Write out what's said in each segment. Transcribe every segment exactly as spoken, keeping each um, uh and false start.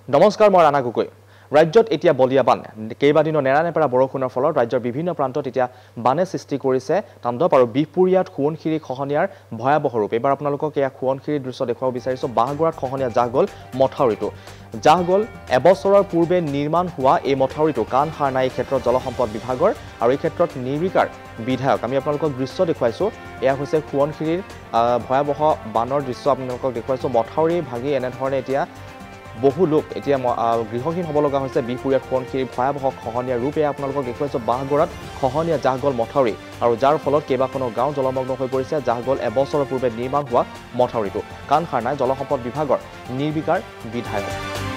নমস্কাৰ মই ৰাণা গগৈ ৰাজ্যত এতিয়া বলিয়া বান কেইবাদিনৰ নেৰানেপেৰা বৰষুণৰ ফলত ৰাজ্যৰ বিভিন্ন প্ৰান্তত এতিয়া বানে সৃষ্টি কৰিছে তাণ্ডৱ আৰু বিহপুৰীয়াত খুৱনখিৰি খহনীয়াৰ ভয়াবহ ৰূপ এবাৰ আপোনালোকক এয়া খুৱনখিৰিৰ দৃশ্য দেখুৱাব বিচাৰিছো বাহগৰাত খহনীয়া জাহ গল মথাউৰিটো জাহ গল এবছৰৰ পূৰ্বে নিৰ্মাণ হোৱা এই মথাউৰিটো কাণ সাৰ নাই ক্ষেত্ৰত জলসম্পদ বিভাগৰ আৰু এই ক্ষেত্ৰত নিৰ্বিকাৰ বিধায়ক আমি আপোনালোকক দৃশ্য দেখুৱাইছো এয়া হৈছে খুৱনখিৰিৰ ভয়াবহ বানৰ দৃশ্য আপোনালোকক দেখুৱাইছো মথাউৰি ভাগি এনে ধৰণে এতিয়া বহু লোক এতিয়া গৃহহীন হ'ব লগা হৈছে বিহপুৰীয়াত খুৱনখিৰিৰ ভয়াবহ খহনীয়া ৰূপে আপোনালোকক দেখুৱাইছো বাহগৰাত খহনীয়া জাহ গল মথাউৰি আৰু যাৰ ফলত কেইবাখনো গাঁও জলমগ্ন হৈ পৰিছে জাহ গল এবছৰৰ পূৰ্বে নিৰ্মাণ হোৱা মথাউৰিটো কাণ সাৰ নাই জলসম্পদ বিভাগৰ নিৰ্বিকাৰ বিধায়ক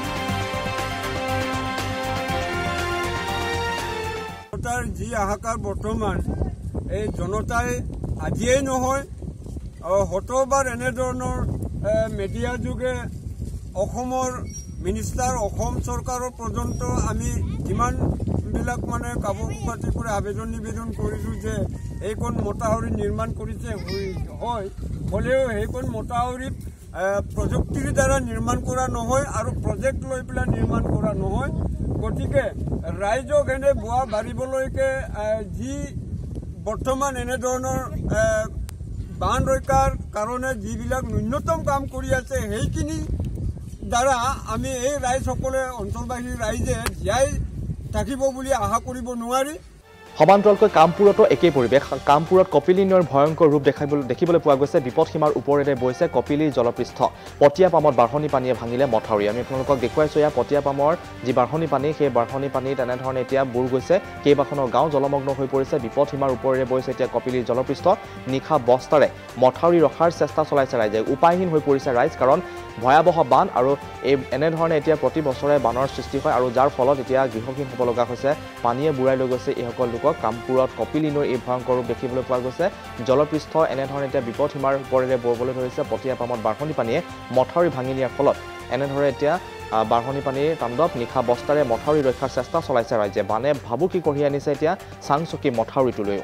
জনতাৰ যি আহাকাৰ বৰ্তমান এই জনতাই আজিয়েই নহয় হতবাৰ এনেধৰণৰ মিডিয়া যোগে অসমৰ মিনিষ্টাৰ অসম চৰকাৰৰ পৰ্যন্ত আমি যিমানবিলাক মানে কাপোৰ পাতি কৰি আবেদন নিবেদন কৰিছোঁ যে এইখন মথাউৰি নিৰ্মাণ কৰিছে হয় হ'লেও সেইখন মথাউৰিত প্ৰযুক্তিৰ দ্বাৰা নিৰ্মাণ কৰা নহয় আৰু প্ৰজেক্ট লৈ পেলাই নিৰ্মাণ কৰা নহয় গতিকে ৰাইজক এনে বোৱা বাঢ়িবলৈকে যি বৰ্তমান এনেধৰণৰ বান ৰক্ষাৰ কাৰণে যিবিলাক ন্যূনতম কাম কৰি আছে সেইখিনি দ্বাৰা আমি এই ৰাইজসকলে অঞ্চলবাসী ৰাইজে জীয়াই থাকিব বুলি আশা কৰিব নোৱাৰি সমান্তৰালকৈ কামপুৰতো একেই পৰিৱেশ কামপুৰত কপিলী নৈৰ ভয়ংকৰ ৰূপ দেখিবলৈ পোৱা গৈছে বিপদসীমাৰ ওপৰেৰে বৈছে কপিলীৰ জলপৃষ্ঠ পটিয়াপামত বাঢ়নী পানীয়ে ভাঙিলে মথাউৰি আমি আপোনালোকক দেখুৱাইছো এয়া পটিয়াপামৰ যি বাঢ়নী পানী সেই বাঢ়নী পানী তেনেধৰণে এতিয়া বুৰ গৈছে কেইবাখনো গাঁও জলমগ্ন হৈ পৰিছে বিপদসীমাৰ ওপৰেৰে বৈছে এতিয়া কপিলীৰ জলপৃষ্ঠ নিশা বস্তাৰে মথাউৰি ৰখাৰ চেষ্টা চলাইছে ৰাইজে উপায়হীন হৈ পৰিছে ৰাইজ কাৰণ ভয়াবহ বান আৰু এই এনেধৰণে এতিয়া প্ৰতি বছৰে বানৰ সৃষ্টি হয় আৰু যাৰ ফলত এতিয়া গৃহহীন হ'ব লগা হৈছে পানীয়ে বুৰাই লৈ গৈছে এইসকল লোকক কামপুৰত কপিলী নৈৰ এই ভয়ংকৰ ৰূপ দেখিবলৈ পোৱা গৈছে জলপৃষ্ঠ এনেধৰণে এতিয়া বিপদসীমাৰ ওপৰেৰে ববলৈ ধৰিছে পটিয়াপামত বাঢ়নী পানীয়ে মথাউৰি ভাঙি নিয়াৰ ফলত এনেধৰণে এতিয়া বাঢ়নী পানীৰ তাণ্ডৱ নিশা বস্তাৰে মথাউৰি ৰক্ষাৰ চেষ্টা চলাইছে ৰাইজে বানে ভাবুকি কঢ়িয়াই আনিছে এতিয়া চাংচকী মথাউৰিটোলৈও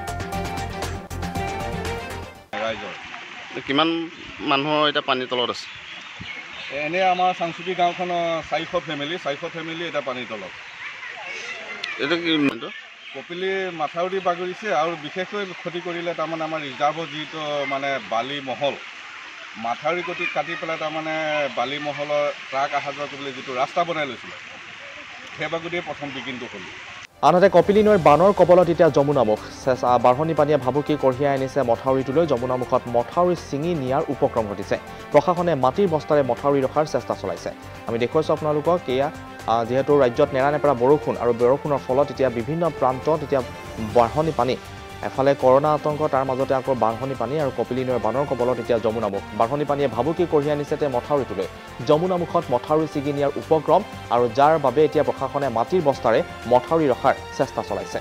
কিমান মানুহৰ এতিয়া পানীৰ তলত আছে এনে আমাৰ চাংচুকী গাঁওখনৰ চাৰিশ ফেমিলি চাৰিশ ফেমিলি এটা পানীৰ তলত এইটো কি কপিলী মাথাউৰি বাগৰিছে আৰু বিশেষকৈ ক্ষতি কৰিলে তাৰমানে আমাৰ ৰিজাৰ্ভৰ যিটো মানে বালি মহল মাথাউৰি কটি কাটি পেলাই তাৰমানে বালি মহলৰ ট্ৰাক অহা যোৱা কৰিবলৈ যিটো ৰাস্তা বনাই লৈছিলে সেই বাগৰিয়ে প্ৰথম বিঘিনটো হ'ল আনহাতে কপিলী নৈৰ বানৰ কবলত এতিয়া যমুনামুখ বাঢ়নী পানীয়ে ভাবুকি কঢ়িয়াই আনিছে মথাউৰিটোলৈ যমুনামুখত মথাউৰি ছিঙি নিয়াৰ উপক্ৰম ঘটিছে প্ৰশাসনে মাটিৰ বস্তাৰে মথাউৰি ৰখাৰ চেষ্টা চলাইছে আমি দেখুৱাইছো আপোনালোকক এয়া যিহেতু ৰাজ্যত নেৰানেপেৰা বৰষুণ আৰু বৰষুণৰ ফলত এতিয়া বিভিন্ন প্ৰান্তত এতিয়া বাঢ়নী পানী এফালে কৰোনা আতংক তাৰ মাজতে আকৌ বাঢ়নী পানী আৰু কপিলী নৈৰ বানৰ কবলত এতিয়া যমুনামুখ বাঢ়নী পানীয়ে ভাবুকি কঢ়িয়াই আনিছে তে মথাউৰিটোলৈ যমুনামুখত মথাউৰি ছিগি নিয়াৰ উপক্ৰম আৰু যাৰ বাবে এতিয়া প্ৰশাসনে মাটিৰ বস্তাৰে মথাউৰি ৰখাৰ চেষ্টা চলাইছে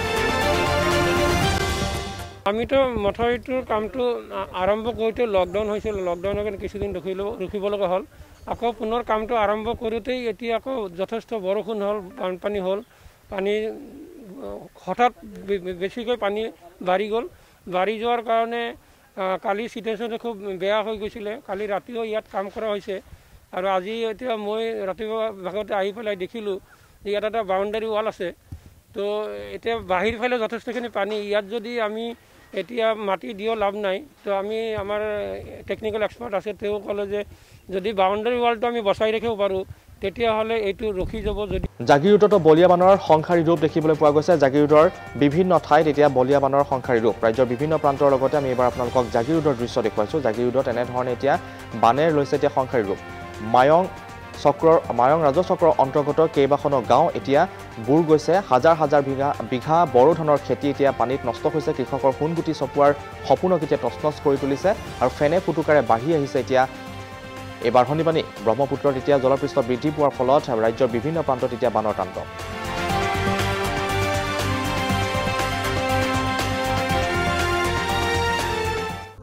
আমিতো মথাউৰিটোৰ কামটো আৰম্ভ কৰোঁতে লকডাউন হৈছিল লকডাউনৰ কাৰণে কিছুদিন ৰখিব ৰখিব লগা হ'ল আকৌ পুনৰ কামটো আৰম্ভ কৰোঁতেই এতিয়া আকৌ যথেষ্ট বৰষুণ হ'ল বানপানী হ'ল পানী হঠাৎ বেছিকৈ পানী বাঢ়ি গ'ল বাঢ়ি যোৱাৰ কাৰণে কালি চিটুৱেশ্যনটো খুব বেয়া হৈ গৈছিলে কালি ৰাতিও ইয়াত কাম কৰা হৈছে আৰু আজি এতিয়া মই ৰাতিপুৱা ভাগতে আহি পেলাই দেখিলোঁ যে ইয়াত এটা বাউণ্ডাৰী ৱাল আছে তো এতিয়া বাহিৰ ফালে যথেষ্টখিনি পানী ইয়াত যদি আমি এতিয়া মাটি দিও লাভ নাই তো আমি আমাৰ টেকনিক্যাল এক্সপাৰ্ট আছে তেওঁ ক'লে যে যদি বাউণ্ডাৰী ৱালটো আমি বচাই ৰাখিব পাৰোঁ তেতিয়াহ'লে এইটো ৰখি যাব যদি জাগিৰোডতো বলিয়া বানৰ সংখাৰী ৰূপ দেখিবলৈ পোৱা গৈছে জাগিৰোডৰ বিভিন্ন ঠাইত এতিয়া বলিয়া বানৰ সংখাৰী ৰূপ ৰাজ্যৰ বিভিন্ন প্ৰান্তৰ লগতে আমি এবাৰ আপোনালোকক জাগিৰোডৰ দৃশ্য দেখুৱাইছোঁ জাগিৰোডত এনেধৰণে এতিয়া বানেৰ লৈছে এতিয়া সংখাৰী ৰূপ মায়ং চক্ৰৰ মায়ং ৰাজচক্ৰৰ অন্তৰ্গত কেইবাখনো গাঁও এতিয়া বুৰ গৈছে হাজাৰ হাজাৰ বিঘা বিঘা বড়ো ধানৰ খেতি এতিয়া পানীত নষ্ট হৈছে কৃষকৰ সোণগুটি চপোৱাৰ সপোনক এতিয়া তছনছ কৰি তুলিছে আৰু ফেনে ফুটুকাৰে বাঢ়ি আহিছে এতিয়া এই বাঢ়নী পানী ব্ৰহ্মপুত্ৰত এতিয়া জলপৃষ্ঠ বৃদ্ধি পোৱাৰ ফলত ৰাজ্যৰ বিভিন্ন প্ৰান্তত এতিয়া বানৰ তাণ্ডৱ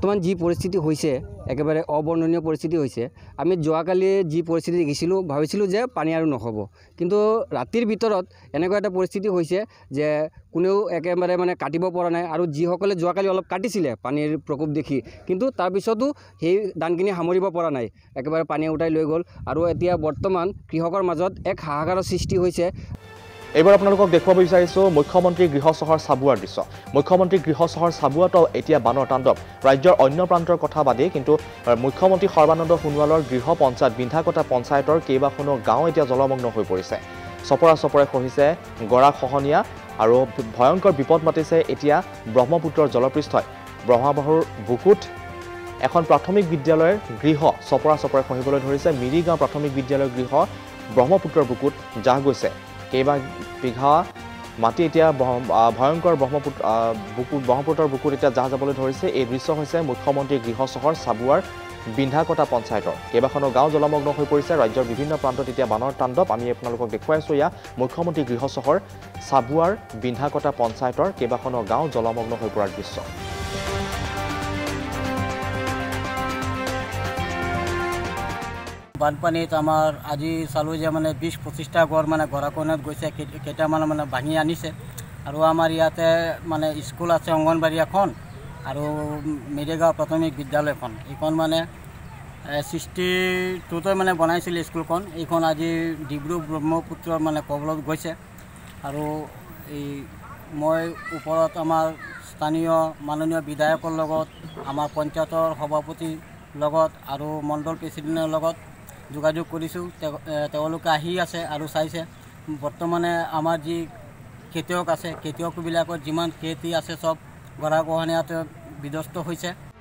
বৰ্তমান যি পৰিস্থিতি হৈছে একেবাৰে অবৰ্ণনীয় পৰিস্থিতি হৈছে আমি যোৱাকালি যি পৰিস্থিতি দেখিছিলোঁ ভাবিছিলোঁ যে পানী আৰু নহ'ব কিন্তু ৰাতিৰ ভিতৰত এনেকুৱা এটা পৰিস্থিতি হৈছে যে কোনেও একেবাৰে মানে কাটিব পৰা নাই আৰু যিসকলে যোৱাকালি অলপ কাটিছিলে পানীৰ প্ৰকোপ দেখি কিন্তু তাৰপিছতো সেই ধানখিনি সামৰিব পৰা নাই একেবাৰে পানী উঠাই লৈ গ'ল আৰু এতিয়া বৰ্তমান কৃষকৰ মাজত এক হাহাকাৰৰ সৃষ্টি হৈছে এইবাৰ আপোনালোকক দেখুৱাব বিচাৰিছোঁ মুখ্যমন্ত্ৰী গৃহ চহৰ চাবুৱাৰ দৃশ্য মুখ্যমন্ত্ৰী গৃহ চহৰ চাবুৱাতো এতিয়া বানৰ তাণ্ডৱ ৰাজ্যৰ অন্য প্ৰান্তৰ কথা বাদেই কিন্তু মুখ্যমন্ত্ৰী সৰ্বানন্দ সোণোৱালৰ গৃহ পঞ্চায়ত বিন্ধাকটা পঞ্চায়তৰ কেইবাখনো গাঁও এতিয়া জলমগ্ন হৈ পৰিছে চপৰা চপৰে খহিছে গৰা খহনীয়া আৰু ভয়ংকৰ বিপদ মাতিছে এতিয়া ব্ৰহ্মপুত্ৰৰ জলপৃষ্ঠই ব্ৰহ্মবাহুৰ বুকুত এখন প্ৰাথমিক বিদ্যালয়ৰ গৃহ চপৰা চপৰে খহিবলৈ ধৰিছে মিৰিগাঁও প্ৰাথমিক বিদ্যালয়ৰ গৃহ ব্ৰহ্মপুত্ৰৰ বুকুত জাহ গৈছে কেইবা বিঘা মাটি এতিয়া ভয়ংকৰ ব্ৰহ্মপুত্ৰ বুকুত ব্ৰহ্মপুত্ৰৰ বুকুত এতিয়া জাহ যাবলৈ ধৰিছে এই দৃশ্য হৈছে মুখ্যমন্ত্ৰী গৃহ চহৰ চাবুৱাৰ বিন্ধাকটা পঞ্চায়তৰ কেইবাখনো গাঁও জলমগ্ন হৈ পৰিছে ৰাজ্যৰ বিভিন্ন প্ৰান্তত এতিয়া বানৰ তাণ্ডৱ আমি আপোনালোকক দেখুৱাই আছোঁ এয়া মুখ্যমন্ত্ৰী গৃহ চহৰ চাবুৱাৰ বিন্ধাকটা পঞ্চায়তৰ কেইবাখনো গাঁও জলমগ্ন হৈ পৰাৰ দৃশ্য বানপানীত আমাৰ আজি চালোঁ যে মানে বিশ পঁচিছটা ঘৰ মানে গৰাকৰণত গৈছে কেইটামান মানে ভাঙি আনিছে আৰু আমাৰ ইয়াতে মানে স্কুল আছে অংগনবাড়ী এখন আৰু মেৰিগাঁও প্ৰাথমিক বিদ্যালয়খন এইখন মানে ছিক্সটি টুতে মানে বনাইছিল স্কুলখন এইখন আজি ডিব্ৰু ব্ৰহ্মপুত্ৰৰ মানে কবলত গৈছে আৰু এই মই ওপৰত আমাৰ স্থানীয় মাননীয় বিধায়কৰ লগত আমাৰ পঞ্চায়তৰ সভাপতিৰ লগত আৰু মণ্ডল প্ৰেচিডেণ্টৰ লগত যোগাযোগ কৰিছোঁ তেওঁলোকে আহি আছে আৰু চাইছে বৰ্তমানে আমাৰ যি খেতিয়ক আছে খেতিয়কবিলাকৰ যিমান খেতি আছে চব গৰাখহনীয়াতে বিধ্বস্ত হৈছে